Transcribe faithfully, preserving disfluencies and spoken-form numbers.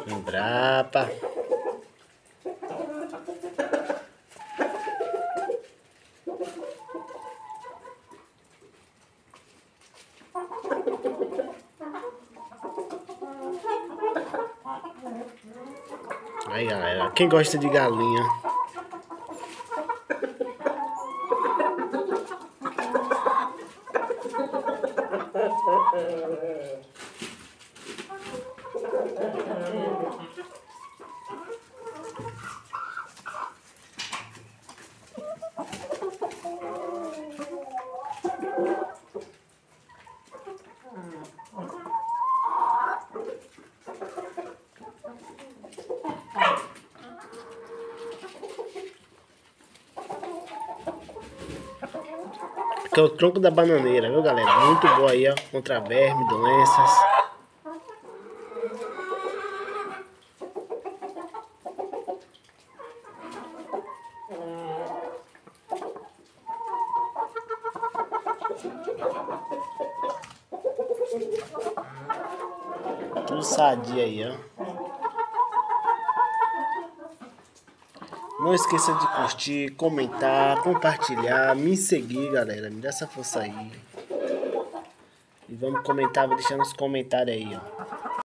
Embrapa. Aí, galera, quem gosta de galinha, que é o tronco da bananeira, viu, galera? Muito boa aí, ó, contra verme, doenças. Tudo sadia aí, ó. Não esqueça de curtir, comentar, compartilhar, me seguir, galera. Me dá essa força aí. E vamos comentar, vou deixar nos comentários aí, ó.